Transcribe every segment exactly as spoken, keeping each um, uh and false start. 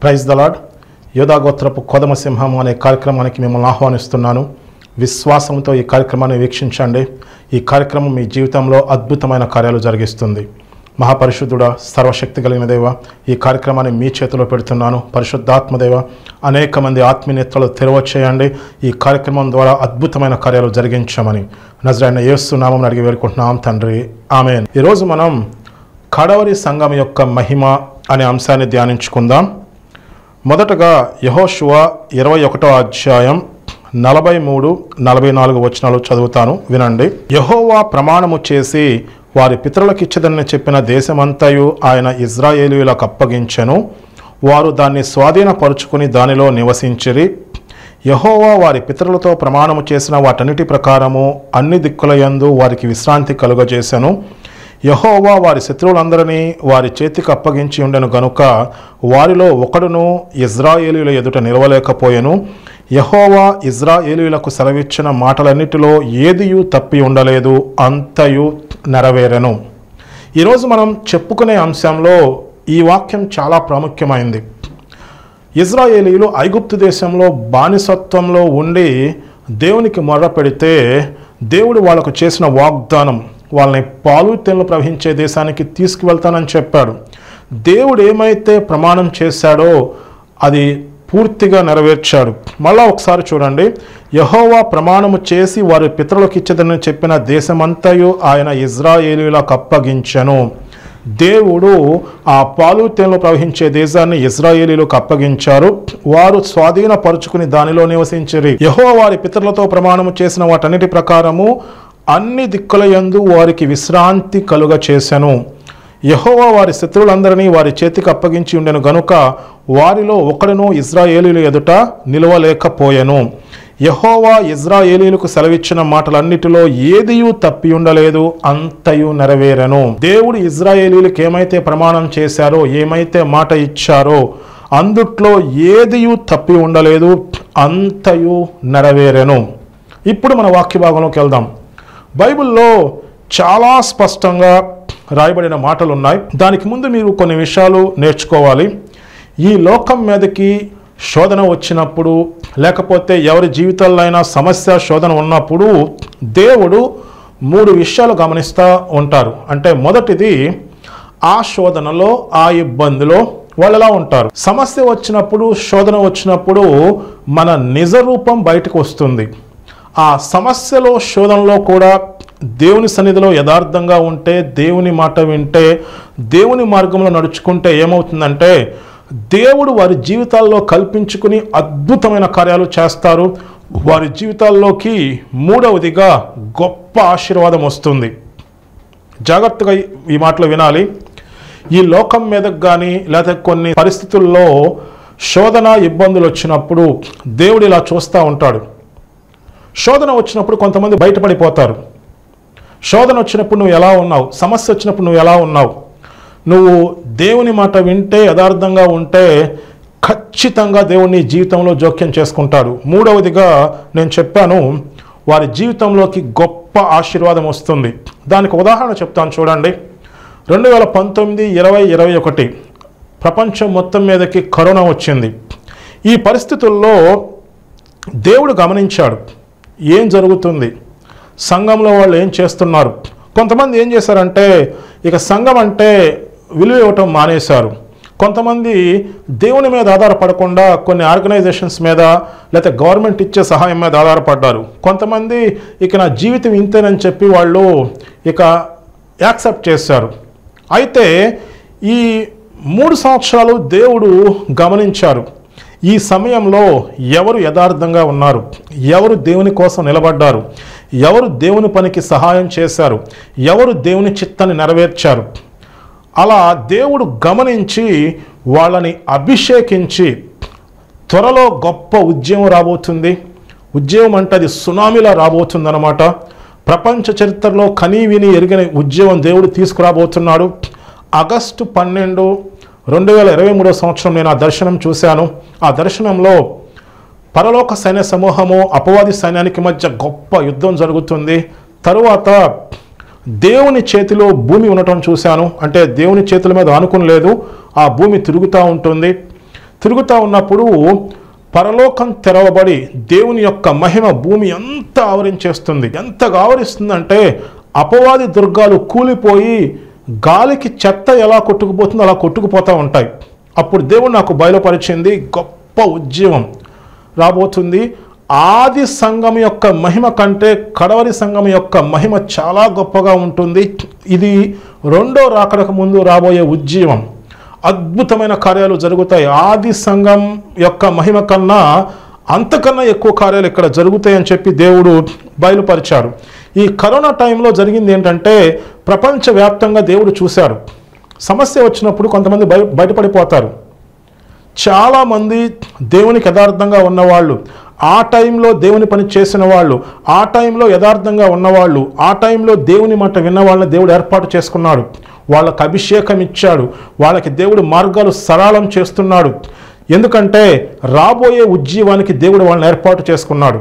Praise the lord. యోధాగోత్రపు కొదమ సింహము అనే కార్యక్రమానికి మిమ్మల్ని ఆహ్వానిస్తున్నాను. విశ్వాసంతో ఈ కార్యక్రమాన్ని వీక్షించండి. ఈ కార్యక్రమం మీ జీవితంలో అద్భుతమైన కార్యాలు జరిగిస్తుంది. మహాపరిశుద్ధుడా, సర్వశక్తి కలిగిన దేవ, ఈ కార్యక్రమాన్ని మీ చేతిలో పెడుతున్నాను. పరిశుద్ధాత్మదేవ, అనేక మంది ఆత్మీయతలు తెరవచేయండి. ఈ కార్యక్రమం ద్వారా అద్భుతమైన కార్యాలు జరిగించమని నజరైన యేసు నామమున అడిగి వేడుకుంటున్నాం తండ్రి, ఆమేన్. ఈరోజు మనం కడవరి సంఘం యొక్క మహిమ అనే అంశాన్ని ధ్యానించుకుందాం. మొదటగా యెహోషువ ఇరవై ఒకటో అధ్యాయం నలభై మూడు నలభై నాలుగు వచనాలు చదువుతాను, వినండి. యెహోవా ప్రమాణము చేసి వారి పితరులకు ఇచ్చదని చెప్పిన దేశమంతయు ఆయన ఇజ్రాయేలీయులకు అప్పగించెను. వారు దాన్ని స్వాధీనపరుచుకుని దానిలో నివసించిరి. యెహోవా వారి పితరులతో ప్రమాణము చేసిన వాటన్నిటి ప్రకారము అన్ని దిక్కులయందు వారికి విశ్రాంతి కలుగజేసెను. యెహోవా వారి శత్రువులందరినీ వారి చేతికి అప్పగించి ఉండెను గనుక వారిలో ఒకడును ఇజ్రాయేలీయుల ఎదుట నిలవలేకపోయెను. యెహోవా ఇజ్రాయేలీయులకు సెలవిచ్చిన మాటలన్నిటిలో ఏదియూ తప్పి ఉండలేదు, అంతయు నెరవేరెను. ఈరోజు మనం చెప్పుకునే అంశంలో ఈ వాక్యం చాలా ప్రాముఖ్యమైంది. ఇజ్రాయేలీయులు ఐగుప్తు దేశంలో బానిసత్వంలో ఉండి దేవునికి మొర్ర పెడితే దేవుడు వాళ్ళకు చేసిన వాగ్దానం, వాళ్ళని పాలు తేనెలు ప్రవహించే దేశానికి తీసుకువెళ్తానని చెప్పాడు. దేవుడు ఏమైతే ప్రమాణం చేశాడో అది పూర్తిగా నెరవేర్చాడు. మళ్ళా ఒకసారి చూడండి. యెహోవా ప్రమాణము చేసి వారి పితరులకు ఇచ్చేదని చెప్పిన దేశమంతయు ఆయన ఇజ్రాయేలీయులకు అప్పగించెను. దేవుడు ఆ పాలు తేనెలు ప్రవహించే దేశాన్ని ఇజ్రాయేలీయులకు అప్పగించారు. వారు స్వాధీనపరుచుకుని దానిలో నివసించిరి. యెహోవా వారి పితరులతో ప్రమాణము చేసిన వాటన్నిటి ప్రకారము అన్ని దిక్కులయందు వారికి విశ్రాంతి కలుగ చేసెను. యెహోవా వారి శత్రువులందరినీ వారి చేతికి అప్పగించి ఉండెను గనుక వారిలో ఒకడును ఇజ్రాయేలీయుల ఎదుట నిలవలేకపోయెను. యెహోవా ఇజ్రాయేలీయులకు సెలవిచ్చిన మాటలన్నిటిలో ఏదియూ తప్పి ఉండలేదు, అంతయు నెరవేరెను. దేవుడు ఇజ్రాయేలీయులకు ఏమైతే ప్రమాణం చేశారో, ఏమైతే మాట ఇచ్చారో అందుట్లో ఏదియూ తప్పి ఉండలేదు, అంతయు నెరవేరెను. ఇప్పుడు మన వాక్య భాగంలోకి వెళ్దాం. బైబిల్లో చాలా స్పష్టంగా రాయబడిన మాటలు ఉన్నాయి. దానికి ముందు మీరు కొన్ని విషయాలు నేర్చుకోవాలి. ఈ లోకం మీదకి శోధన వచ్చినప్పుడు, లేకపోతే ఎవరి జీవితాల్లో అయినా సమస్య శోధన ఉన్నప్పుడు దేవుడు మూడు విషయాలు గమనిస్తూ ఉంటారు. అంటే మొదటిది, ఆ శోధనలో, ఆ ఇబ్బందిలో వాళ్ళు ఎలా ఉంటారు. సమస్య వచ్చినప్పుడు, శోధన వచ్చినప్పుడు మన నిజ రూపం బయటకు వస్తుంది. ఆ సమస్యలో, శోధనలో కూడా దేవుని సన్నిధిలో యథార్థంగా ఉంటే, దేవుని మాట వింటే, దేవుని మార్గంలో నడుచుకుంటే ఏమవుతుందంటే దేవుడు వారి జీవితాల్లో కల్పించుకుని అద్భుతమైన కార్యాలు చేస్తారు. వారి జీవితాల్లోకి మూడవదిగా గొప్ప ఆశీర్వాదం వస్తుంది. జాగ్రత్తగా ఈ మాటలు వినాలి. ఈ లోకం మీదకు కానీ లేదా కొన్ని పరిస్థితుల్లో శోధన, ఇబ్బందులు వచ్చినప్పుడు దేవుడు ఇలా చూస్తూ ఉంటాడు. శోధన వచ్చినప్పుడు కొంతమంది బయటపడిపోతారు. శోధన వచ్చినప్పుడు నువ్వు ఎలా ఉన్నావు, సమస్య వచ్చినప్పుడు నువ్వు ఎలా ఉన్నావు, నువ్వు దేవుని మాట వింటే, యథార్థంగా ఉంటే ఖచ్చితంగా దేవుని జీవితంలో జోక్యం చేసుకుంటాడు. మూడవదిగా నేను చెప్పాను, వారి జీవితంలోకి గొప్ప ఆశీర్వాదం వస్తుంది. దానికి ఉదాహరణ చెప్తాను చూడండి. రెండు వేల పంతొమ్మిది ఇరవై ఇరవై ఒకటి ప్రపంచం మొత్తం మీదకి కరోనా వచ్చింది. ఈ పరిస్థితుల్లో దేవుడు గమనించాడు ఏం జరుగుతుంది, సంఘంలో వాళ్ళు ఏం చేస్తున్నారు. కొంతమంది ఏం చేశారంటే ఇక సంఘం అంటే విలువ ఇవ్వటం మానేశారు. కొంతమంది దేవుని మీద ఆధారపడకుండా కొన్ని ఆర్గనైజేషన్స్ మీద లేకపోతే గవర్నమెంట్ ఇచ్చే సహాయం మీద ఆధారపడ్డారు. కొంతమంది ఇక నా జీవితం ఇంతేనని చెప్పి వాళ్ళు ఇక యాక్సెప్ట్ చేశారు. అయితే ఈ మూడు సంవత్సరాలు దేవుడు గమనించారు. ఈ సమయంలో ఎవరు యథార్థంగా ఉన్నారు, ఎవరు దేవుని కోసం నిలబడ్డారు, ఎవరు దేవుని పనికి సహాయం చేశారు, ఎవరు దేవుని చిత్తాన్ని నెరవేర్చారు. అలా దేవుడు గమనించి వాళ్ళని అభిషేకించి త్వరలో గొప్ప ఉద్యమం రాబోతుంది. ఉద్యమం అంటే అది సునామీలా రాబోతుంది అన్నమాట. ప్రపంచ చరిత్రలో కనీ విని ఎరిగిన ఉద్యమం దేవుడు తీసుకురాబోతున్నాడు. ఆగస్టు పన్నెండు రెండు వేల ఇరవై మూడో సంవత్సరం నేను ఆ దర్శనం చూశాను. ఆ దర్శనంలో పరలోక సైన్య సమూహము, అపవాది సైన్యానికి మధ్య గొప్ప యుద్ధం జరుగుతుంది. తరువాత దేవుని చేతిలో భూమి ఉండటం చూశాను. అంటే దేవుని చేతుల మీద ఆనుకుని లేదు, ఆ భూమి తిరుగుతూ ఉంటుంది. తిరుగుతూ ఉన్నప్పుడు పరలోకం తెరవబడి దేవుని యొక్క మహిమ భూమి ఎంత ఆవరించేస్తుంది. ఎంతగా ఆవరిస్తుందంటే అపవాది దుర్గాలు కూలిపోయి గాలికి చెత్త ఎలా కొట్టుకుపోతుందో అలా కొట్టుకుపోతూ ఉంటాయి. అప్పుడు దేవుడు నాకు బయలుపరిచింది గొప్ప ఉద్యమం రాబోతుంది. ఆది సంఘం యొక్క మహిమ కంటే కడవరి సంఘం యొక్క మహిమ చాలా గొప్పగా ఉంటుంది. ఇది రెండో రాకడకు ముందు రాబోయే ఉద్యమం. అద్భుతమైన కార్యాలు జరుగుతాయి. ఆది సంఘం యొక్క మహిమ కన్నా అంతకన్నా ఎక్కువ కార్యాలు ఇక్కడ జరుగుతాయని చెప్పి దేవుడు బయలుపరిచాడు. ఈ కరోనా టైంలో జరిగింది ఏంటంటే ప్రపంచవ్యాప్తంగా దేవుడు చూశాడు. సమస్య వచ్చినప్పుడు కొంతమంది బయ బయటపడిపోతారు. చాలామంది దేవునికి యథార్థంగా ఉన్నవాళ్ళు, ఆ టైంలో దేవుని పని చేసిన వాళ్ళు, ఆ టైంలో యథార్థంగా ఉన్నవాళ్ళు, ఆ టైంలో దేవుని మాట విన్న వాళ్ళని దేవుడు ఏర్పాటు చేసుకున్నాడు. వాళ్ళకు అభిషేకం ఇచ్చాడు. వాళ్ళకి దేవుడు మార్గాలు సరళం చేస్తున్నాడు. ఎందుకంటే రాబోయే ఉజ్జీవానికి దేవుడు వాళ్ళని ఏర్పాటు చేసుకున్నాడు.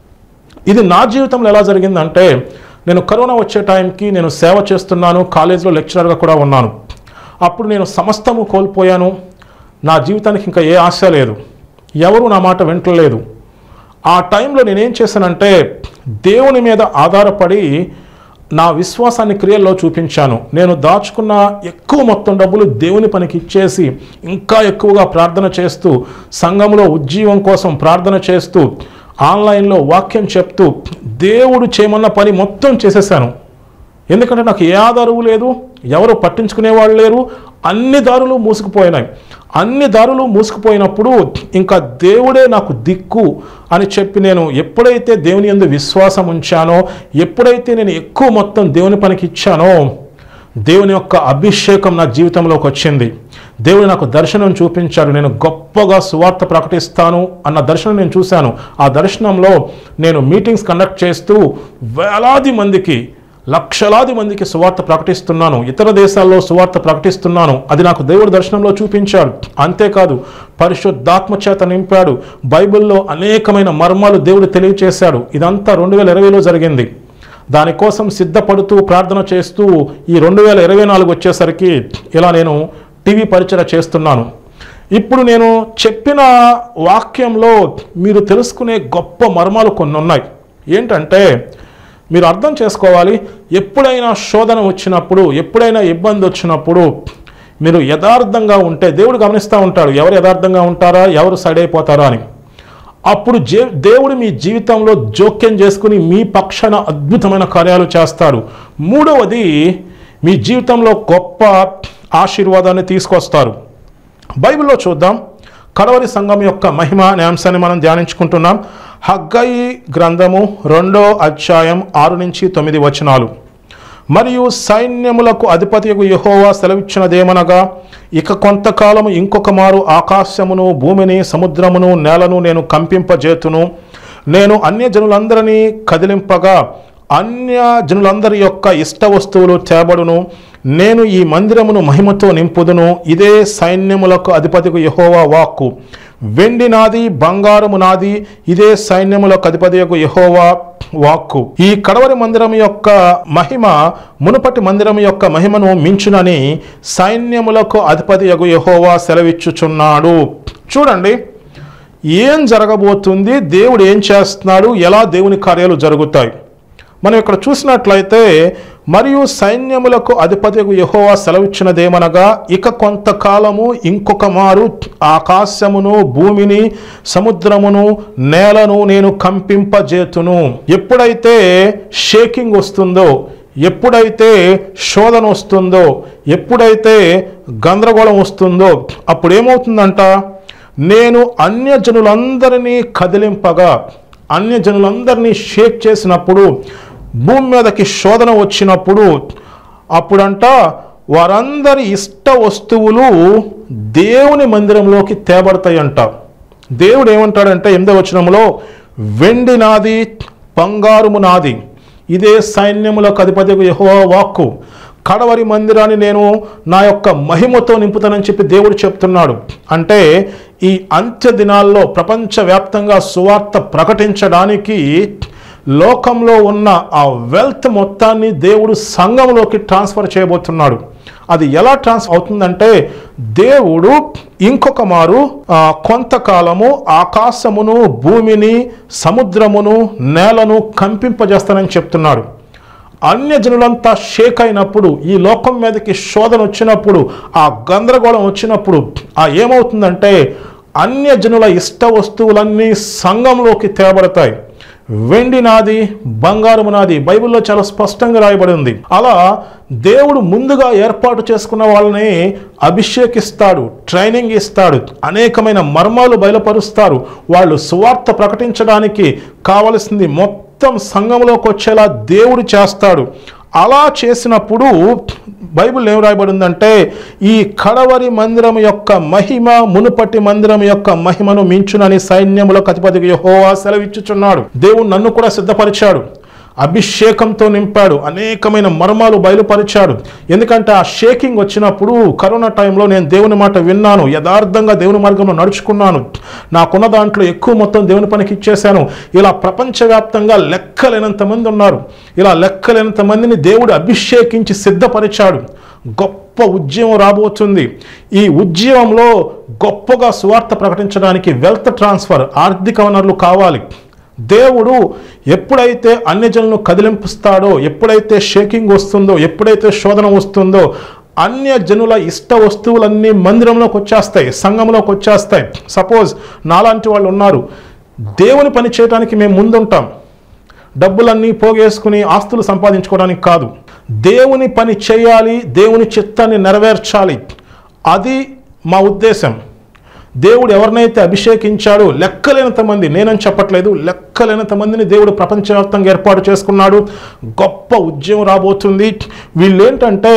ఇది నా జీవితంలో ఎలా జరిగిందంటే, నేను కరోనా వచ్చే టైంకి నేను సేవ చేస్తున్నాను, కాలేజీలో లెక్చరర్గా కూడా ఉన్నాను. అప్పుడు నేను సమస్తము కోల్పోయాను. నా జీవితానికి ఇంకా ఏ ఆశ లేదు, ఎవరు నా మాట వింటలేదు. ఆ టైంలో నేనేం చేశానంటే దేవుని మీద ఆధారపడి నా విశ్వాసాన్ని క్రియల్లో చూపించాను. నేను దాచుకున్న ఎక్కువ మొత్తం డబ్బులు దేవుని పనికి ఇచ్చేసి ఇంకా ఎక్కువగా ప్రార్థన చేస్తూ, సంఘంలో ఉజ్జీవం కోసం ప్రార్థన చేస్తూ, ఆన్లైన్లో వాక్యం చెప్తూ దేవుడు చేయమన్న పని మొత్తం చేసేసాను. ఎందుకంటే నాకు ఏ ఆధారము లేదు, ఎవరు పట్టించుకునేవాళ్ళు లేరు. అన్ని దారులు మూసుకుపోయినాయి. అన్ని దారులు మూసుకుపోయినప్పుడు ఇంకా దేవుడే నాకు దిక్కు అని చెప్పి నేను ఎప్పుడైతే దేవుని యందు విశ్వాసం ఉంచానో, ఎప్పుడైతే నేను ఎక్కువ మొత్తం దేవుని పనికి ఇచ్చానో, దేవుని యొక్క అభిషేకం నా జీవితంలోకి వచ్చింది. దేవుడు నాకు దర్శనం చూపించాడు. నేను గొప్పగా సువార్త ప్రకటిస్తాను అన్న దర్శనం నేను చూశాను. ఆ దర్శనంలో నేను మీటింగ్స్ కండక్ట్ చేస్తూ వేలాది మందికి, లక్షలాది మందికి సువార్త ప్రకటిస్తున్నాను. ఇతర దేశాల్లో సువార్త ప్రకటిస్తున్నాను. అది నాకు దేవుడు దర్శనంలో చూపించాడు. అంతేకాదు పరిశుద్ధాత్మ చేత నింపాడు. బైబిల్లో అనేకమైన మర్మాలు దేవుడు తెలియచేశాడు. ఇదంతా రెండు వేల ఇరవైలో జరిగింది. దానికోసం సిద్ధపడుతూ ప్రార్థన చేస్తూ ఈ రెండు వేల ఇరవై నాలుగు వచ్చేసరికి ఇలా నేను టీవీ పరిచయం చేస్తున్నాను. ఇప్పుడు నేను చెప్పిన వాక్యంలో మీరు తెలుసుకునే గొప్ప మర్మాలు కొన్ని ఉన్నాయి. ఏంటంటే మీరు అర్థం చేసుకోవాలి, ఎప్పుడైనా శోధన వచ్చినప్పుడు, ఎప్పుడైనా ఇబ్బంది వచ్చినప్పుడు మీరు యథార్థంగా ఉంటే దేవుడు గమనిస్తూ ఉంటాడు, ఎవరు యథార్థంగా ఉంటారా, ఎవరు సైడ్ అయిపోతారా అని. అప్పుడు జే దేవుడు మీ జీవితంలో జోక్యం చేసుకుని మీ పక్షాన అద్భుతమైన కార్యాలు చేస్తాడు. మూడవది, మీ జీవితంలో గొప్ప ఆశీర్వాదాన్ని తీసుకొస్తారు. బైబిల్లో చూద్దాం, కడవరి సంఘం యొక్క మహిమ అనే అంశాన్ని మనం ధ్యానించుకుంటున్నాం. హగ్గయి గ్రంథము రెండో అధ్యాయం ఆరు నుంచి తొమ్మిది వచనాలు. మరియు సైన్యములకు అధిపతియగు యెహోవా సెలవిచ్చినదేమనగా, ఇక కొంతకాలము ఇంకొక మారు ఆకాశమును, భూమిని, సముద్రమును, నేలను నేను కంపింపజేతును. నేను అన్యజనులందరినీ కదిలింపగా అన్య జనులందరి యొక్క ఇష్ట వస్తువులు తేబడును. నేను ఈ మందిరమును మహిమతో నింపుదును. ఇదే సైన్యములకు అధిపతికు యెహోవా వాక్కు. వెండి నాది, బంగారము నాది. ఇదే సైన్యములకు అధిపతియకు యెహోవా వాక్కు. ఈ కడవరి మందిరం యొక్క మహిమ మునుపటి మందిరం యొక్క మహిమను మించునని సైన్యములకు అధిపతియగు యెహోవా సెలవిచ్చుచున్నాడు. చూడండి ఏం జరగబోతుంది, దేవుడు ఏం చేస్తున్నాడు, ఎలా దేవుని కార్యాలు జరుగుతాయి. మనం ఇక్కడ చూసినట్లయితే, మరియు సైన్యములకు అధిపతియగు యెహోవా సెలవిచ్చినదేమనగా, ఇక కొంతకాలము ఇంకొక మారు ఆకాశమును, భూమిని, సముద్రమును, నేలను నేను కంపింపజేతును. ఎప్పుడైతే షేకింగ్ వస్తుందో, ఎప్పుడైతే శోధన వస్తుందో, ఎప్పుడైతే గందరగోళం వస్తుందో, అప్పుడు ఏమవుతుందంట, నేను అన్యజనులందరినీ కదిలింపగా, అన్యజనులందరినీ షేక్ చేసినప్పుడు, భూమి మీదకి శోధన వచ్చినప్పుడు, అప్పుడంట వారందరి ఇష్ట వస్తువులు దేవుని మందిరంలోకి తేబడతాయంట. దేవుడు ఏమంటాడంటే ఎనిమిదవ వచనంలో, వెండి నాది, బంగారము నాది. ఇదే సైన్యములకు అధిపతియగు యెహోవా వాక్కు. కడవరి మందిరాన్ని నేను నా యొక్క మహిమతో నింపుతానని చెప్పి దేవుడు చెప్తున్నాడు. అంటే ఈ అంత్య దినాల్లో ప్రపంచవ్యాప్తంగా సువార్త ప్రకటించడానికి లోకంలో ఉన్న ఆ వెల్త్ మొత్తాన్ని దేవుడు సంఘంలోకి ట్రాన్స్ఫర్ చేయబోతున్నాడు. అది ఎలా ట్రాన్స్ఫర్ అవుతుందంటే, దేవుడు ఇంకొక మారు కొంతకాలము ఆకాశమును, భూమిని, సముద్రమును, నేలను కంపింపజేస్తానని చెప్తున్నాడు. అన్యజనులంతా షేక్ అయినప్పుడు, ఈ లోకం మీదకి శోధన వచ్చినప్పుడు, ఆ గందరగోళం వచ్చినప్పుడు ఆ ఏమవుతుందంటే, అన్యజనుల ఇష్ట వస్తువులన్నీ సంఘంలోకి తేబడతాయి. వెండి నాది, బంగారము నాది, బైబిల్లో చాలా స్పష్టంగా రాయబడి ఉంది. అలా దేవుడు ముందుగా ఏర్పాటు చేసుకున్న వాళ్ళని అభిషేకిస్తాడు, ట్రైనింగ్ ఇస్తాడు, అనేకమైన మర్మాలు బయలుపరుస్తారు. వాళ్ళు సువార్త ప్రకటించడానికి కావలసింది మొత్తం సంఘంలోకి వచ్చేలా దేవుడు చేస్తాడు. అలా చేసినప్పుడు బైబిల్ ఏం రాయబడిందంటే, ఈ కడవరి మందిరం యొక్క మహిమ మునుపటి మందిరం యొక్క మహిమను మించునని సైన్యములకు అధిపతి యెహోవా సెలవిచ్చుచున్నాడు. దేవుడు నన్ను కూడా సిద్ధపరిచాడు, అభిషేకంతో నింపాడు, అనేకమైన మర్మాలు బయలుపరిచాడు. ఎందుకంటే ఆ షేకింగ్ వచ్చినప్పుడు, కరోనా టైంలో నేను దేవుని మాట విన్నాను, యథార్థంగా దేవుని మార్గంలో నడుచుకున్నాను, నాకున్న దాంట్లో ఎక్కువ మొత్తం దేవుని పనికి ఇచ్చేశాను. ఇలా ప్రపంచవ్యాప్తంగా లెక్కలేనంత మంది ఉన్నారు. ఇలా లెక్కలేనంత మందిని దేవుడు అభిషేకించి సిద్ధపరిచాడు. గొప్ప ఉద్యమం రాబోతుంది. ఈ ఉద్యమంలో గొప్పగా సువార్త ప్రకటించడానికి వెల్త్ ట్రాన్స్ఫర్, ఆర్థిక వనరులు కావాలి. దేవుడు ఎప్పుడైతే అన్యజనులను కదిలింపుస్తాడో, ఎప్పుడైతే షేకింగ్ వస్తుందో, ఎప్పుడైతే శోధన వస్తుందో, అన్యజనుల ఇష్ట వస్తువులన్నీ మందిరంలోకి వచ్చేస్తాయి, సంఘంలోకి వచ్చేస్తాయి. సపోజ్ నాలాంటి వాళ్ళు ఉన్నారు, దేవుని పని చేయడానికి మేము ముందుంటాం. డబ్బులన్నీ పోగేసుకుని ఆస్తులు సంపాదించుకోవడానికి కాదు, దేవుని పని చేయాలి, దేవుని చిత్తాన్ని నెరవేర్చాలి. అది మా ఉద్దేశం. దేవుడు ఎవరినైతే అభిషేకించాడో, లెక్కలేనంత మంది, నేనని చెప్పట్లేదు, లెక్కలేనంత మందిని దేవుడు ప్రపంచవ్యాప్తంగా ఏర్పాటు చేసుకున్నాడు. గొప్ప ఉద్యమం రాబోతుంది. వీళ్ళేంటంటే,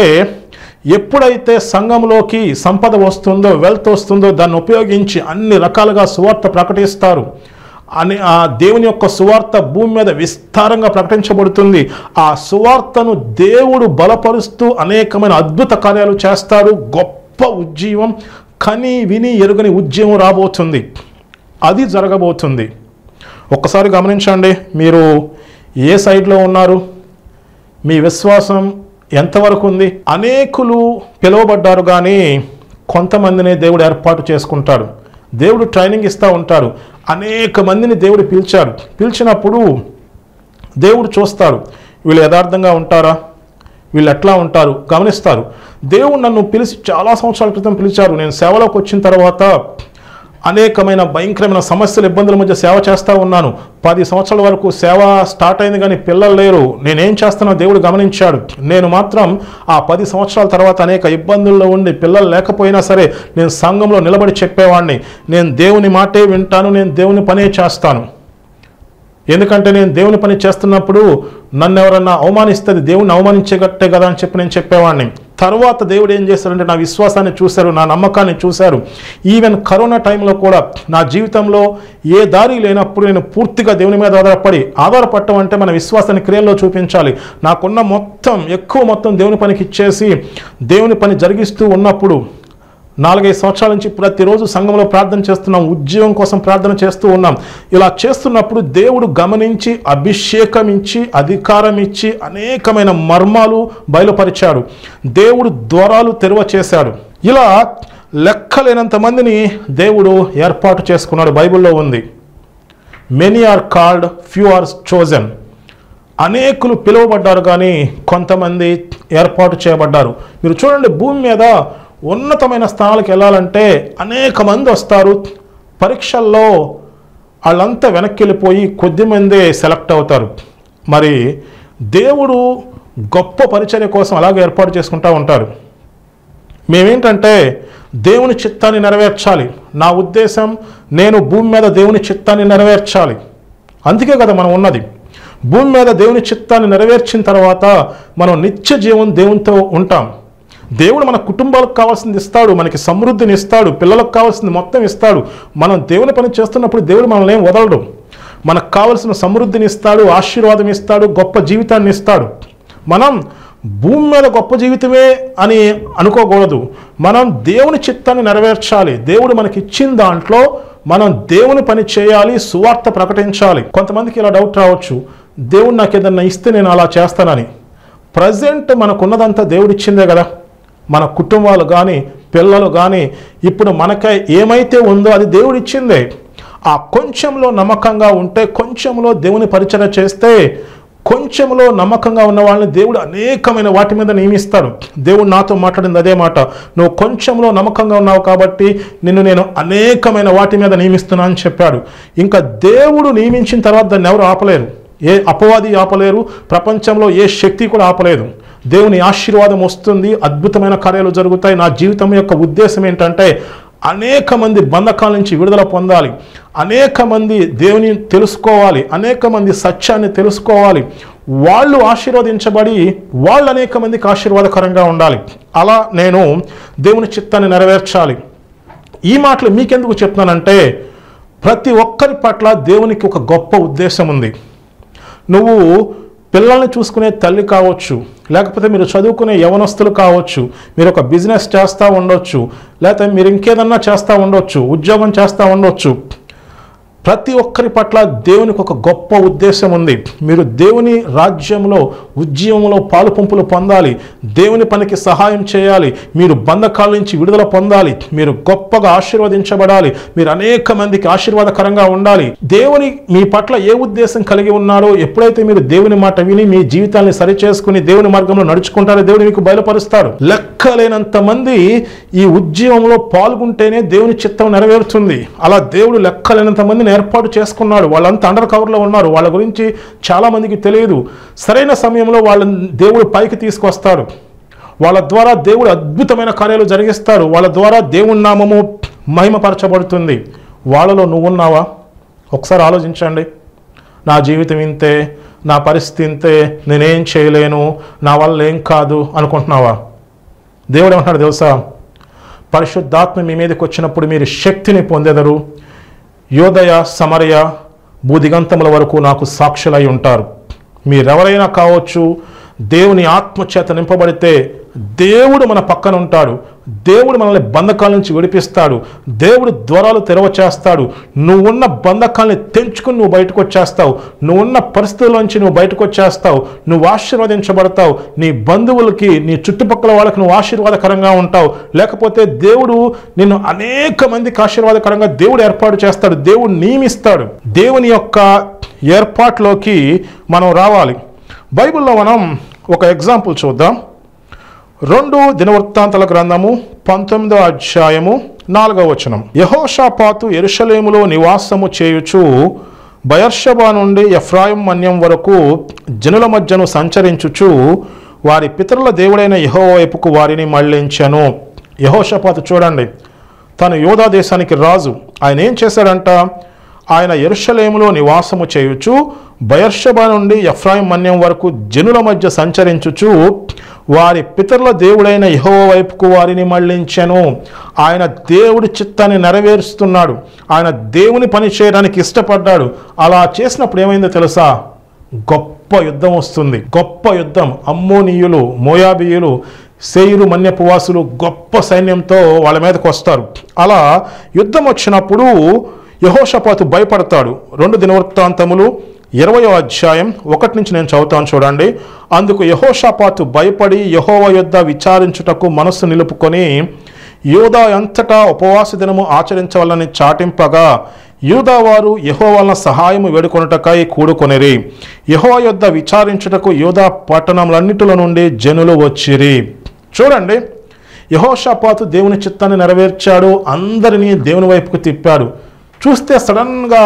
ఎప్పుడైతే సంఘంలోకి సంపద వస్తుందో, వెల్త్ వస్తుందో, దాన్ని ఉపయోగించి అన్ని రకాలుగా సువార్త ప్రకటిస్తారు. అని ఆ దేవుని యొక్క సువార్త భూమి మీద విస్తారంగా ప్రకటించబడుతుంది. ఆ సువార్తను దేవుడు బలపరుస్తూ అనేకమైన అద్భుత కార్యాలు చేస్తాడు. గొప్ప ఉద్యమం, కని విని ఎరుగని ఉద్యమం రాబోతుంది. అది జరగబోతుంది. ఒక్కసారి గమనించండి, మీరు ఏ సైడ్లో ఉన్నారు, మీ విశ్వాసం ఎంతవరకు ఉంది. అనేకులు పిలువబడ్డారు, కానీ కొంతమందిని దేవుడు ఏర్పాటు చేసుకుంటాడు. దేవుడు ట్రైనింగ్ ఇస్తూ ఉంటాడు. అనేక మందిని దేవుడు పిలిచాడు. పిలిచినప్పుడు దేవుడు చూస్తాడు, వీళ్ళు యథార్థంగా ఉంటారా, వీళ్ళు ఎట్లా ఉంటారు గమనిస్తారు. దేవుడు నన్ను పిలిచి చాలా సంవత్సరాల క్రితం పిలిచారు. నేను సేవలోకి వచ్చిన తర్వాత అనేకమైన భయంకరమైన సమస్యలు, ఇబ్బందుల మధ్య సేవ చేస్తూ ఉన్నాను. పది సంవత్సరాల వరకు సేవ స్టార్ట్ అయింది, కానీ పిల్లలు లేరు. నేనేం చేస్తానో దేవుడు గమనించాడు. నేను మాత్రం ఆ పది సంవత్సరాల తర్వాత అనేక ఇబ్బందుల్లో ఉండి పిల్లలు లేకపోయినా సరే నేను సంఘంలో నిలబడి చెప్పేవాడిని, నేను దేవుని మాటే వింటాను, నేను దేవుని పనే చేస్తాను. ఎందుకంటే నేను దేవుని పని చేస్తున్నప్పుడు నన్ను ఎవరన్నా అవమానిస్తుంది, దేవుని అవమానించేగట్టే కదా అని చెప్పి నేను చెప్పేవాడిని. తర్వాత దేవుడు ఏం చేశారంటే, నా విశ్వాసాన్ని చూశారు, నా నమ్మకాన్ని చూశారు. ఈవెన్ కరోనా టైంలో కూడా నా జీవితంలో ఏ దారి లేనప్పుడు నేను పూర్తిగా దేవుని మీద ఆధారపడి, ఆధారపడటం అంటే మన విశ్వాసాన్ని క్రియల్లో చూపించాలి. నాకున్న మొత్తం ఎక్కువ మొత్తం దేవుని పనికి ఇచ్చేసి దేవుని పని జరిగిస్తూ ఉన్నప్పుడు నాలుగైదు సంవత్సరాల నుంచి ప్రతిరోజు సంఘంలో ప్రార్థన చేస్తున్నాం, ఉద్యోగం కోసం ప్రార్థన చేస్తూ ఉన్నాం. ఇలా చేస్తున్నప్పుడు దేవుడు గమనించి అభిషేకం ఇచ్చి అధికారం ఇచ్చి అనేకమైన మర్మాలు బయలుపరిచాడు. దేవుడు ద్వారాలు తెరవ చేశాడు. ఇలా లెక్కలేనంత మందిని దేవుడు ఏర్పాటు చేసుకున్నాడు. బైబిల్లో ఉంది, many are called, few are chosen. అనేకులు పిలువబడ్డారు, కానీ కొంతమంది ఏర్పాటు చేయబడ్డారు. మీరు చూడండి, భూమి మీద ఉన్నతమైన స్థానాలకు వెళ్ళాలంటే అనేక మంది వస్తారు. పరీక్షల్లో వాళ్ళంతా వెనక్కి వెళ్ళిపోయి కొద్దిమందే సెలెక్ట్ అవుతారు. మరి దేవుడు గొప్ప పరిచర్య కోసం అలాగే ఏర్పాటు చేసుకుంటూ ఉంటారు. మేమేంటంటే దేవుని చిత్తాన్ని నెరవేర్చాలి. నా ఉద్దేశం, నేను భూమి మీద దేవుని చిత్తాన్ని నెరవేర్చాలి. అందుకే కదా మనం ఉన్నది. భూమి మీద దేవుని చిత్తాన్ని నెరవేర్చిన తర్వాత మనం నిత్య జీవం దేవునితో ఉంటాం. దేవుడు మన కుటుంబాలకు కావాల్సింది ఇస్తాడు, మనకి సమృద్ధిని ఇస్తాడు, పిల్లలకు కావాల్సింది మొత్తం ఇస్తాడు. మనం దేవుని పని చేస్తున్నప్పుడు దేవుడు మనల్ని ఏం వదలడు. మనకు కావలసిన సమృద్ధిని ఇస్తాడు, ఆశీర్వాదం ఇస్తాడు, గొప్ప జీవితాన్ని ఇస్తాడు. మనం భూమి మీద గొప్ప జీవితమే అని అనుకోకూడదు. మనం దేవుని చిత్తాన్ని నెరవేర్చాలి. దేవుడు మనకి ఇచ్చిన దాంట్లో మనం దేవుని పని చేయాలి, సువార్త ప్రకటించాలి. కొంతమందికి ఇలా డౌట్ రావచ్చు, దేవుడు నాకు ఏదన్నా ఇస్తే నేను అలా చేస్తానని. ప్రజెంట్ మనకున్నదంతా దేవుడిచ్చిందే కదా. మన కుటుంబాలు కానీ పిల్లలు కానీ ఇప్పుడు మనకై ఏమైతే ఉందో అది దేవుడిచ్చిందే. ఆ కొంచెంలో నమ్మకంగా ఉంటే, కొంచెంలో దేవుని పరిచర్య చేస్తే, కొంచెంలో నమ్మకంగా ఉన్న వాళ్ళని దేవుడు అనేకమైన వాటి మీద నియమిస్తాడు. దేవుడు నాతో మాట్లాడింది అదే మాట. నువ్వు కొంచెంలో నమ్మకంగా ఉన్నావు కాబట్టి నిన్ను నేను అనేకమైన వాటి మీద నియమిస్తున్నా అని చెప్పాడు. ఇంకా దేవుడు నియమించిన తర్వాత దాన్ని ఎవరు ఆపలేరు. ఏ అపవాది ఆపలేరు, ప్రపంచంలో ఏ శక్తి కూడా ఆపలేదు. దేవుని ఆశీర్వాదం వస్తుంది, అద్భుతమైన కార్యాలు జరుగుతాయి. నా జీవితం యొక్క ఉద్దేశం ఏంటంటే అనేక మంది బంధకాల నుంచి విడుదల పొందాలి, అనేక మంది దేవుని తెలుసుకోవాలి, అనేక మంది సత్యాన్ని తెలుసుకోవాలి, వాళ్ళు ఆశీర్వదించబడి వాళ్ళు అనేక మందికి ఆశీర్వాదకరంగా ఉండాలి. అలా నేను దేవుని చిత్తాన్ని నెరవేర్చాలి. ఈ మాటలు మీకెందుకు చెప్తున్నానంటే ప్రతి ఒక్కరి పట్ల దేవునికి ఒక గొప్ప ఉద్దేశం ఉంది. నువ్వు పిల్లల్ని చూసుకునే తల్లి కావచ్చు, లేకపోతే మీరు చదువుకునే యవనస్తులు కావచ్చు, మీరు ఒక బిజినెస్ చేస్తూ ఉండొచ్చు, లేకపోతే మీరు ఇంకేదన్నా చేస్తూ ఉండొచ్చు, ఉద్యోగం చేస్తూ ఉండొచ్చు. ప్రతి ఒక్కరి పట్ల దేవునికి ఒక గొప్ప ఉద్దేశం ఉంది. మీరు దేవుని రాజ్యంలో ఉద్యమంలో పాలు పంపులు పొందాలి, దేవుని పనికి సహాయం చేయాలి, మీరు బంధకాల నుంచి విడుదల పొందాలి, మీరు గొప్పగా ఆశీర్వదించబడాలి, మీరు అనేక మందికి ఆశీర్వాదకరంగా ఉండాలి. దేవుని మీ పట్ల ఏ ఉద్దేశం కలిగి ఉన్నారో ఎప్పుడైతే మీరు దేవుని మాట విని మీ జీవితాన్ని సరిచేసుకుని దేవుని మార్గంలో నడుచుకుంటారో దేవుడు మీకు బయలుపరుస్తాడు. లెక్కలేనంత మంది ఈ ఉద్యమంలో పాల్గొంటేనే దేవుని చిత్తం నెరవేరుతుంది. అలా దేవుడు లెక్కలేనంత మందిని ఏర్పాటు చేసుకున్నాడు. వాళ్ళంతా అండర్ కవర్లో ఉన్నారు, వాళ్ళ గురించి చాలా మందికి తెలియదు. సరైన సమయంలో వాళ్ళని దేవుడు పైకి తీసుకొస్తాడు. వాళ్ళ ద్వారా దేవుడు అద్భుతమైన కార్యాలు జరిగిస్తాడు. వాళ్ళ ద్వారా దేవుని నామము మహిమపరచబడుతుంది. వాళ్ళలో నువ్వున్నావా? ఒకసారి ఆలోచించండి. నా జీవితం ఇంతే, నా పరిస్థితి ఇంతే, నేనేం చేయలేను, నా వల్ల ఏం కాదు అనుకుంటున్నావా? దేవుడు ఏమంటాడు తెలుసా? పరిశుద్ధాత్మ మీ మీదకి వచ్చినప్పుడు మీరు శక్తిని పొందెదరు, యోదయ సమరయ భూదిగంతముల వరకు నాకు సాక్షులై ఉంటారు. మీరెవరైనా కావచ్చు, దేవుని ఆత్మచేత నింపబడితే దేవుడు మన పక్కన ఉంటాడు, దేవుడు మనల్ని బంధకాల నుంచి విడిపిస్తాడు, దేవుడు ద్వారాలు తెరవ చేస్తాడు. నువ్వున్న బంధకాలని తెంచుకుని నువ్వు బయటకు వచ్చేస్తావు, నువ్వున్న పరిస్థితుల నుంచి నువ్వు బయటకు వచ్చేస్తావు, నువ్వు ఆశీర్వదించబడతావు, నీ బంధువులకి నీ చుట్టుపక్కల వాళ్ళకి నువ్వు ఆశీర్వాదకరంగా ఉంటావు. లేకపోతే దేవుడు నిన్ను అనేక మందికి ఆశీర్వాదకరంగా దేవుడు ఏర్పాటు చేస్తాడు, దేవుడు నియమిస్తాడు. దేవుని యొక్క ఏర్పాటులోకి మనం రావాలి. బైబిల్లో మనం ఒక ఎగ్జాంపుల్ చూద్దాం. రెండు దినవృత్తాంతాల గ్రంథము పంతొమ్మిదో అధ్యాయము నాలుగవ వచనం. యెహోషాపాతు యెరూషలేములో నివాసము చేయుచు బయర్షబా నుండి ఎఫ్రాయిం మన్యం వరకు జనుల మధ్యను సంచరించుచు వారి పితరుల దేవుడైన యెహోవా వైపుకు వారిని మళ్లించెను. యెహోషాపాతు చూడండి, తను యోధా దేశానికి రాజు. ఆయన ఏం చేశాడంట? ఆయన యెరూషలేములో నివాసము చేయుచు బయర్షబా నుండి ఎఫ్రాయిం మన్యం వరకు జనుల మధ్య సంచరించుచు వారి పితరుల దేవుడైన యెహోవా వైపుకు వారిని మళ్లించెను. ఆయన దేవుడి చిత్తాన్ని నెరవేరుస్తున్నాడు. ఆయన దేవుని పని చేయడానికి ఇష్టపడ్డాడు. అలా చేసినప్పుడు ఏమైందో తెలుసా? గొప్ప యుద్ధం వస్తుంది. గొప్ప యుద్ధం. అమ్మోనీయులు, మోయాబీయులు, సేయిరు మన్యపు వాసులు గొప్ప సైన్యంతో వాళ్ళ మీదకి వస్తారు. అలా యుద్ధం వచ్చినప్పుడు యెహోషాపాతు భయపడతాడు. రెండు దినవృత్తాంతములు ఇరవయో అధ్యాయం ఒకటి నుంచి నేను చదువుతాను చూడండి. అందుకు యెహోషాపాతు భయపడి యెహోవా యొద్ద విచారించుటకు మనస్సు నిలుపుకొని యూదా అంతటా ఉపవాస దినము ఆచరించవాలని చాటింపగా యూదా వారు యెహోవా సహాయము వేడుకొనుటకై కూడుకొనిరి. యెహోవా యొద్ద విచారించుటకు యూదా పట్టణములన్నిటిలో నుండి జనులు వచ్చిరి. చూడండి, యెహోషాపాతు దేవుని చిత్తాన్ని నెరవేర్చాడు, అందరినీ దేవుని వైపుకు తిప్పాడు. చూస్తే సడన్గా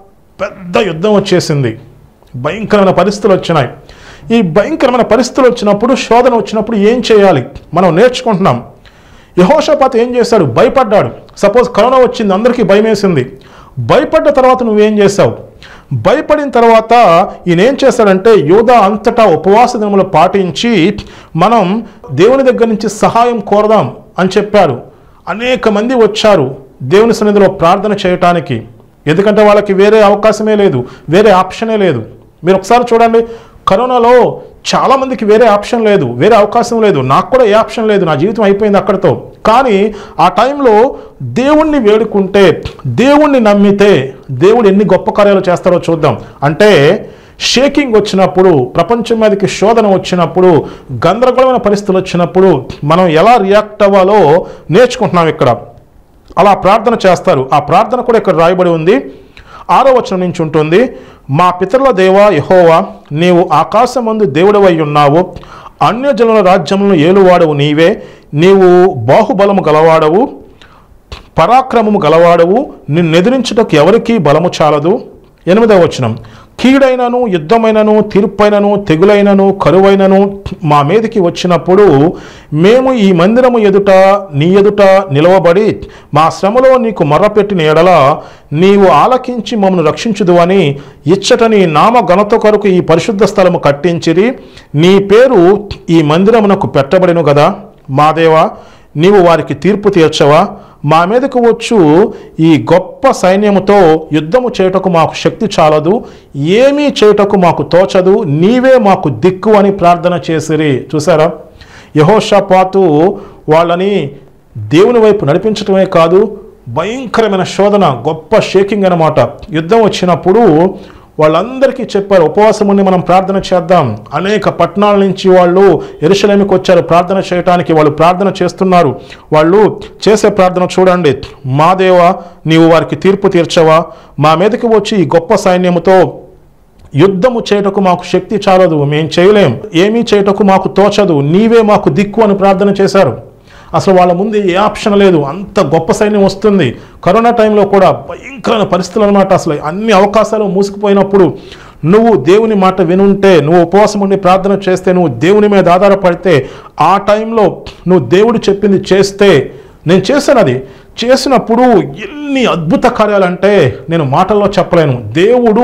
పెద్ద యుద్ధం వచ్చేసింది, భయంకరమైన పరిస్థితులు వచ్చినాయి. ఈ భయంకరమైన పరిస్థితులు వచ్చినప్పుడు, శోధన వచ్చినప్పుడు ఏం చేయాలి మనం నేర్చుకుంటున్నాం. యెహోషాపాతు ఏం చేశాడు? భయపడ్డాడు. సపోజ్ కరోనా వచ్చింది, అందరికీ భయం వేసింది. భయపడ్డ తర్వాత నువ్వేం చేసావు? భయపడిన తర్వాత ఈయన ఏం చేశాడంటే యూదా అంతటా ఉపవాస దినములు పాటించి మనం దేవుని దగ్గర నుంచి సహాయం కోరదాం అని చెప్పారు. అనేక మంది వచ్చారు దేవుని సన్నిధిలో ప్రార్థన చేయటానికి. ఎందుకంటే వాళ్ళకి వేరే అవకాశమే లేదు, వేరే ఆప్షనే లేదు. మీరు ఒకసారి చూడండి, కరోనాలో చాలామందికి వేరే ఆప్షన్ లేదు, వేరే అవకాశం లేదు. నాకు కూడా ఏ ఆప్షన్ లేదు, నా జీవితం అయిపోయింది అక్కడితో. కానీ ఆ టైంలో దేవుణ్ణి వేడుకుంటే, దేవుణ్ణి నమ్మితే దేవుడు ఎన్ని గొప్ప కార్యాలు చేస్తారో చూద్దాం. అంటే షేకింగ్ వచ్చినప్పుడు, ప్రపంచం మీదకి శోధన వచ్చినప్పుడు, గందరగోళమైన పరిస్థితులు వచ్చినప్పుడు మనం ఎలా రియాక్ట్ అవ్వాలో నేర్చుకుంటున్నాం ఇక్కడ. అలా ప్రార్థన చేస్తారు. ఆ ప్రార్థన కూడా ఇక్కడ రాయబడి ఉంది. ఆరో వచనం నుంచి ఉంటుంది. మా పితరుల దేవా యెహోవా, నీవు ఆకాశమందు దేవుడవై ఉన్నావు, అన్యజనుల రాజ్యములను ఏలువాడవు నీవే. నీవు బాహుబలము గలవాడవు, పరాక్రమము గలవాడవు, నిన్నెదిరించుటకు ఎవరికీ బలము చాలదు. ఎనిమిదవ వచనం. కీడైనను, యుద్ధమైనను, తీర్పైనను, తెగులైనను, కరువైనను మా మీదకి వచ్చినప్పుడు మేము ఈ మందిరము ఎదుట నీ ఎదుట నిలవబడి మా శ్రమలో నీకు మొర్రపెట్టిన ఎడల నీవు ఆలకించి మమ్మను రక్షించుదు అని ఇచ్చట నీ నామ ఘనత కొరకు ఈ పరిశుద్ధ స్థలము కట్టించిరి. నీ పేరు ఈ మందిరమునకు పెట్టబడిను గదా. మా దేవా, నీవు వారికి తీర్పు తీర్చవా? మా మీదకు వచ్చు ఈ గొప్ప సైన్యముతో యుద్ధము చేయుటకు మాకు శక్తి చాలదు, ఏమీ చేయుటకు మాకు తోచదు, నీవే మాకు దిక్కు అని ప్రార్థన చేసిరి. చూసారా, యెహోషాపాతు వాళ్ళని దేవుని వైపు నడిపించటమే కాదు, భయంకరమైన శోధన, గొప్ప షేకింగ్ అన్నమాట. యుద్ధం వచ్చినప్పుడు వాళ్ళందరికీ చెప్పారు, ఉపవాసం ఉండి మనం ప్రార్థన చేద్దాం. అనేక పట్టణాల నుంచి వాళ్ళు యెరూషలేముకు వచ్చారు ప్రార్థన చేయడానికి. వాళ్ళు ప్రార్థన చేస్తున్నారు. వాళ్ళు చేసే ప్రార్థన చూడండి. మా దేవా, నీవు వారికి తీర్పు తీర్చవా? మా మీదకి వచ్చి ఈ గొప్ప సైన్యముతో యుద్ధము చేయటకు మాకు శక్తి చాలదు, మేం చేయలేం, ఏమీ చేయటకు మాకు తోచదు, నీవే మాకు దిక్కు అని ప్రార్థన చేశారు. అసలు వాళ్ళ ముందు ఏ ఆప్షన్ లేదు, అంత గొప్ప సైన్యం వస్తుంది. కరోనా టైంలో కూడా భయంకరమైన పరిస్థితులు అనమాట. అసలు అన్ని అవకాశాలు మూసుకుపోయినప్పుడు నువ్వు దేవుని మాట వినుంటే, నువ్వు ఉపవాసం ఉండి ప్రార్థన చేస్తే, నువ్వు దేవుని మీద ఆధారపడితే, ఆ టైంలో నువ్వు దేవుడు చెప్పింది చేస్తే, నేను చేశాను. అది చేసినప్పుడు ఎన్ని అద్భుత కార్యాలంటే నేను మాటల్లో చెప్పలేను. దేవుడు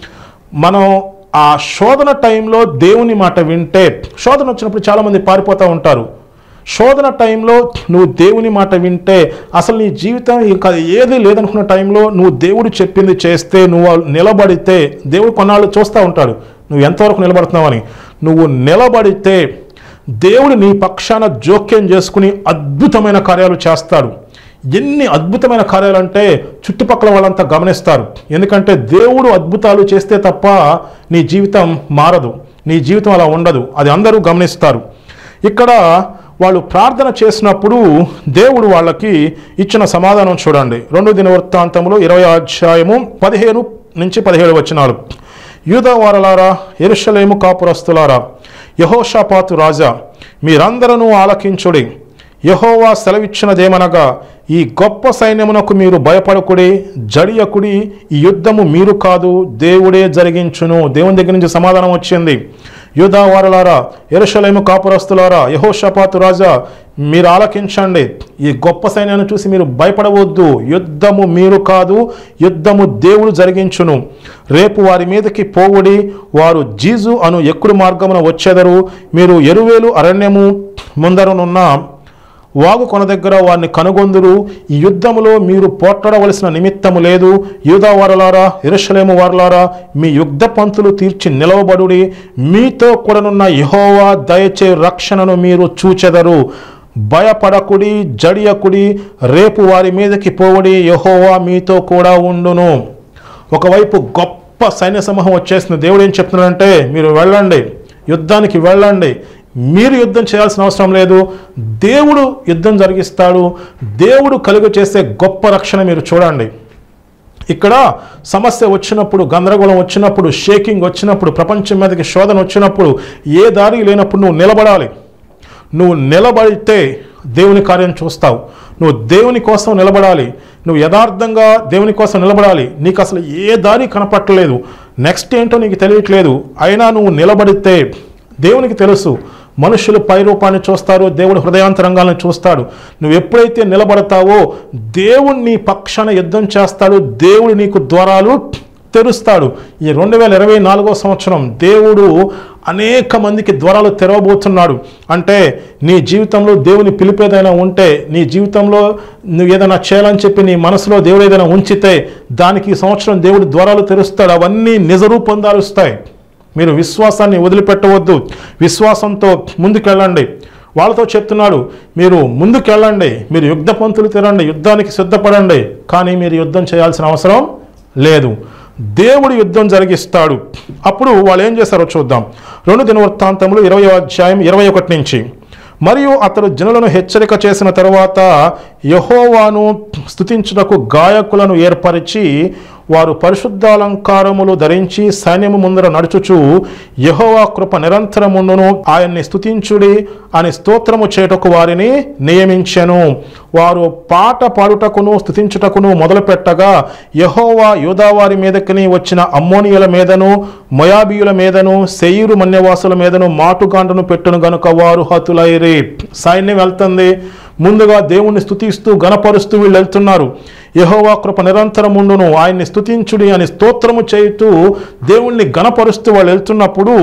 మనం ఆ శోధన టైంలో దేవుని మాట వింటే, శోధన వచ్చినప్పుడు చాలామంది పారిపోతూ ఉంటారు. శోధన టైంలో నువ్వు దేవుని మాట వింటే, అసలు నీ జీవితం ఇంకా ఏది లేదనుకున్న టైంలో నువ్వు దేవుడు చెప్పింది చేస్తే, నువ్వు నిలబడితే, దేవుడు కొన్నాళ్ళు చూస్తూ ఉంటాడు నువ్వు ఎంతవరకు నిలబడుతున్నావని. నువ్వు నిలబడితే దేవుడు నీ పక్షాన జోక్యం చేసుకుని అద్భుతమైన కార్యాలు చేస్తాడు. ఎన్ని అద్భుతమైన కార్యాలు అంటే చుట్టుపక్కల వాళ్ళంతా గమనిస్తారు. ఎందుకంటే దేవుడు అద్భుతాలు చేస్తే తప్ప నీ జీవితం మారదు, నీ జీవితం అలా ఉండదు. అది అందరూ గమనిస్తారు. ఇక్కడ వాళ్ళు ప్రార్థన చేసినప్పుడు దేవుడు వాళ్ళకి ఇచ్చిన సమాధానం చూడండి. రెండు దినవృత్తాంతములు ఇరవై అధ్యాయము పదిహేను నుంచి పదిహేడు వచనాలు. యూదా వారలారా, యెరూషలేము కాపురస్తులారా, యెహోషాపాతు రాజా, మీరందరూ ఆలకించుడి. యెహోవా సెలవిచ్చినదేమనగా, ఈ గొప్ప సైన్యమునకు మీరు భయపడకుడి, జడియకుడి, ఈ యుద్ధము మీరు కాదు, దేవుడే జరిగించును. దేవుని దగ్గర నుంచి సమాధానం వచ్చింది. యూదా వారలారా, యెరూషలేము కాపురస్తులారా, యెహోషాపాతు రాజా, మీరు ఆలకించండి. ఈ గొప్ప సైన్యాన్ని చూసి మీరు భయపడవద్దు. యుద్ధము మీరు కాదు, యుద్ధము దేవుడు జరిగించును. రేపు వారి మీదకి పోవుడి, వారు జీజు అను ఎక్కుడు మార్గమున వచ్చెదరు. మీరు ఎరువేలు అరణ్యము ముందరనున్న వాగు కొన దగ్గర వారిని కనుగొందురు. ఈ యుద్ధములో మీరు పోట్లాడవలసిన నిమిత్తము లేదు. యూదా వారలారా, యెరూషలేము వారలారా, మీ యుద్ధ పంతులు తీర్చి నిలవబడుడి. మీతో కూడానున్న యెహోవా దయచే రక్షణను మీరు చూచెదరు. భయపడకుడి, జడియకుడి, రేపు వారి మీదకి పోవుడి, యెహోవా మీతో కూడా ఉండును. ఒకవైపు గొప్ప సైన్య సమూహం వచ్చేసింది. దేవుడు ఏం చెప్తున్నాడంటే, మీరు వెళ్ళండి, యుద్ధానికి వెళ్ళండి. మీరు యుద్ధం చేయాల్సిన అవసరం లేదు, దేవుడు యుద్ధం జరిగిస్తాడు. దేవుడు కలుగ చేసే గొప్ప రక్షణ మీరు చూడండి. ఇక్కడ సమస్య వచ్చినప్పుడు, గందరగోళం వచ్చినప్పుడు, షేకింగ్ వచ్చినప్పుడు, ప్రపంచం మీదకి శోధన వచ్చినప్పుడు, ఏ దారి లేనప్పుడు నువ్వు నిలబడాలి. నువ్వు నిలబడితే దేవుని కార్యం చూస్తావు. నువ్వు దేవుని కోసం నిలబడాలి. నువ్వు యథార్థంగా దేవుని కోసం నిలబడాలి. నీకు అసలు ఏ దారి కనపట్టలేదు, నెక్స్ట్ ఏంటో నీకు తెలియట్లేదు, అయినా నువ్వు నిలబడితే దేవునికి తెలుసు. మనుషులు పై రూపాన్ని చూస్తారు, దేవుడు హృదయాంతరంగాలను చూస్తాడు. నువ్వు ఎప్పుడైతే నిలబడతావో దేవుడు నీ పక్షాన యుద్ధం చేస్తాడు, దేవుడు నీకు ద్వారాలు తెరుస్తాడు. ఈ రెండు వేల ఇరవై నాలుగో సంవత్సరం దేవుడు అనేక మందికి ద్వారాలు తెరవబోతున్నాడు. అంటే నీ జీవితంలో దేవుని పిలిపేదైనా ఉంటే, నీ జీవితంలో నువ్వు ఏదైనా చేయాలని చెప్పి నీ మనసులో దేవుడు ఏదైనా ఉంచితే, దానికి ఈ సంవత్సరం దేవుడు ద్వారాలు తెరుస్తాడు. అవన్నీ నిజరూపం దాలుస్తాయి. మీరు విశ్వాసాన్ని వదిలిపెట్టవద్దు, విశ్వాసంతో ముందుకెళ్ళండి. వాళ్ళతో చెప్తున్నాడు, మీరు ముందుకెళ్ళండి, మీరు యుద్ధ పంతులు తిరండి, యుద్ధానికి సిద్ధపడండి, కానీ మీరు యుద్ధం చేయాల్సిన అవసరం లేదు. దేవుడు యుద్ధం జరిగిస్తాడు. అప్పుడు వాళ్ళు ఏం చేశారో చూద్దాం. రెండు దినవృత్తాంతములు ఇరవై అధ్యాయం ఇరవై ఒకటి నుంచి. మరియు అతడు జనులను హెచ్చరిక చేసిన తరువాత యెహోవాను స్తుతించుటకు గాయకులను ఏర్పరిచి వారు పరిశుద్ధాలంకారములు ధరించి సైన్యము ముందర నడుచుచు యెహోవా కృప నిరంతరముండును, ఆయన్ని స్తుతించుడి అని స్తోత్రము చేయుటకు వారిని నియమించెను. వారు పాట పాడుటకును స్తుతించుటకును మొదలుపెట్టగా యెహోవా యూదావారి మీదకి వచ్చిన అమ్మోనీయుల మీదను మొయాబీయుల మీదను సెయీరు మన్యవాసుల మీదను మాటుగాండును పెట్టును గనుక వారు హతులైరి. సైన్యం వెళ్తుంది, ముందుగా దేవుణ్ణి స్తుతిస్తూ గణపరుస్తూ వీళ్ళు వెళ్తున్నారు. యెహోవా కృప నిరంతరముండును, ఆయన్ని స్తుతించుడి అని స్తోత్రము చేయుతూ దేవుణ్ణి గణపరుస్తూ వాళ్ళు వెళ్తున్నప్పుడు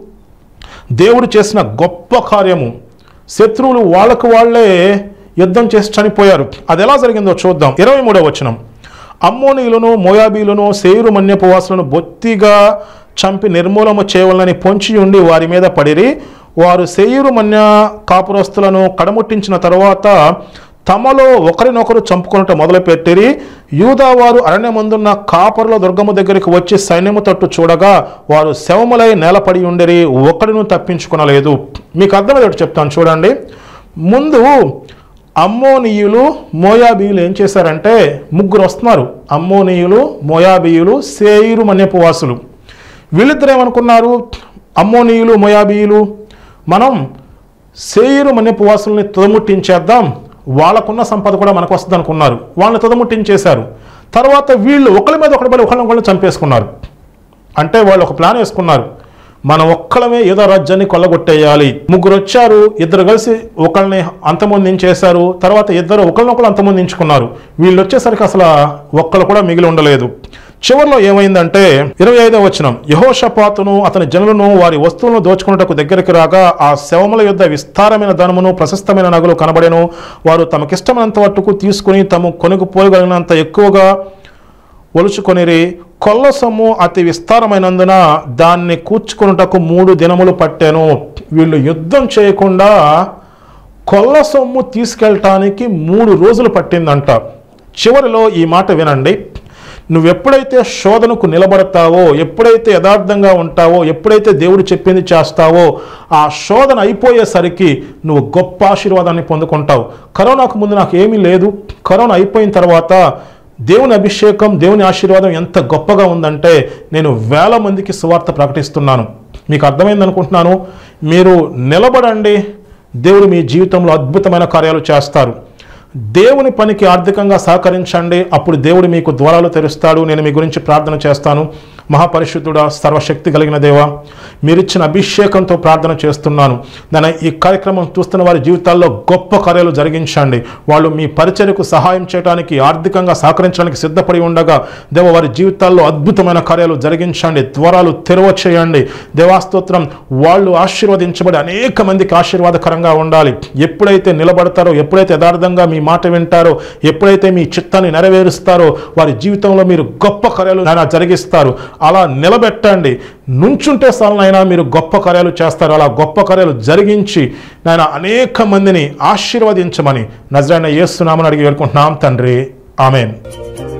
దేవుడు చేసిన గొప్ప కార్యము, శత్రువులు వాళ్ళకు వాళ్ళే యుద్ధం చేసి చనిపోయారు. అది ఎలా జరిగిందో చూద్దాం. ఇరవై మూడవ వచనం. అమ్మోనీయులను మోయాబీలను సెయీరు మన్యపువాసులను బొత్తిగా చంపి నిర్మూలము చేయవలనని పొంచి ఉండి వారి మీద పడిరి. వారు సెయీరు మన్య కాపురస్తులను కడముట్టించిన తరువాత తమలో ఒకరినొకరు చంపుకున్నట్టు మొదలుపెట్టిరి. యూదావారు అరణ్యమందున్న కాపరుల దుర్గము దగ్గరికి వచ్చి సైన్యము తట్టు చూడగా వారు శవములై నేలపడి ఉండేరి, ఒకరిను తప్పించుకొనలేదు. మీకు అర్థమయ్యేటట్టు చెప్తాను చూడండి. ముందు అమ్మోనీయులు మోయాబీయులు ఏం చేశారంటే, ముగ్గురు వస్తున్నారు. అమ్మోనీయులు మోయాబీయులు సెయీరు మన్యపువాసులు. వీళ్ళిద్దరు ఏమనుకున్నారు, అమ్మోనీయులు మోయాబీయులు మనం సెయీరు మన్యపువాసుల్ని తుదముట్టించేద్దాం, వాళ్ళకున్న సంపద కూడా మనకు వస్తుంది అనుకున్నారు. వాళ్ళని తుదముట్టించేశారు. తర్వాత వీళ్ళు ఒకరి మీద ఒకరి పడి ఒకరిని ఒకరిని చంపేసుకున్నారు. అంటే వాళ్ళు ఒక ప్లాన్ వేసుకున్నారు, మనం ఒక్కలమే ఏదో రాజ్యాన్ని కొల్లగొట్టేయాలి. ముగ్గురు వచ్చారు, ఇద్దరు కలిసి ఒకళ్ళని అంతమొందించేశారు. తర్వాత ఇద్దరు ఒకరినొకరు అంతమొందించుకున్నారు. వీళ్ళు వచ్చేసరికి అసలు ఒక్కరు కూడా మిగిలి ఉండలేదు. చివరిలో ఏమైందంటే ఇరవై ఐదవ వచనం. యెహోషాపాతును అతని జనులను వారి వస్తువులను దోచుకున్నటకు దగ్గరికి రాగా ఆ శవముల యొద్ద విస్తారమైన ధనమును ప్రశస్తమైన నగలు కనబడెను. వారు తమకిష్టమైనంత మట్టుకు తీసుకుని తమ కొనుక్కుపోగలిగినంత ఎక్కువగా ఒలుచుకొనిరి. కొల్ల సొమ్ము అతి విస్తారమైనందున దాన్ని కూర్చుకున్నటకు మూడు దినములు పట్టెను. వీళ్ళు యుద్ధం చేయకుండా కొల్ల సొమ్ము తీసుకెళ్ళటానికి మూడు రోజులు పట్టిందంట. చివరిలో ఈ మాట వినండి. నువ్వెప్పుడైతే శోధనకు నిలబడతావో, ఎప్పుడైతే యథార్థంగా ఉంటావో, ఎప్పుడైతే దేవుడు చెప్పింది చేస్తావో, ఆ శోధన అయిపోయేసరికి నువ్వు గొప్ప ఆశీర్వాదాన్ని పొందుకుంటావు. కరోనాకు ముందు నాకు ఏమీ లేదు, కరోనా అయిపోయిన తర్వాత దేవుని అభిషేకం, దేవుని ఆశీర్వాదం ఎంత గొప్పగా ఉందంటే నేను వేల మందికి సువార్త ప్రకటిస్తున్నాను. మీకు అర్థమైంది అనుకుంటున్నాను. మీరు నిలబడండి, దేవుడు మీ జీవితంలో అద్భుతమైన కార్యాలు చేస్తారు. దేవుని పనికి ఆర్థికంగా సహకరించండి, అప్పుడు దేవుడు మీకు ద్వారాలు తెరుస్తాడు. నేను మీ గురించి ప్రార్థన చేస్తాను. మహాపరిశుద్ధుడా, సర్వశక్తి కలిగిన దేవా, మీరిచ్చిన అభిషేకంతో ప్రార్థన చేస్తున్నాను. నేను ఈ కార్యక్రమం చూస్తున్న వారి జీవితాల్లో గొప్ప కార్యాలు జరిగించండి. వాళ్ళు మీ పరిచర్యకు సహాయం చేయడానికి, ఆర్థికంగా సహకరించడానికి సిద్ధపడి ఉండగా దేవ వారి జీవితాల్లో అద్భుతమైన కార్యాలు జరిగించండి, ద్వారాలు తెరవ చేయండి. దేవాస్తోత్రం. వాళ్ళు ఆశీర్వదించబడి అనేక మందికి ఆశీర్వాదకరంగా ఉండాలి. ఎప్పుడైతే నిలబడతారో, ఎప్పుడైతే యథార్థంగా మీ మాట వింటారో, ఎప్పుడైతే మీ చిత్తాన్ని నెరవేరుస్తారో వారి జీవితంలో మీరు గొప్ప కార్యాలు నాయన జరిగిస్తారు. అలా నిలబెట్టండి. నుంచుంటే సాలనైనా మీరు గొప్ప కార్యాలు చేస్తారు. అలా గొప్ప కార్యాలు జరిగించి నాయన అనేక మందిని ఆశీర్వదించమని నజరేయుడైన యేసు నామమున అడిగి వేడుకుంటున్నాం తండ్రి. ఆమేన్.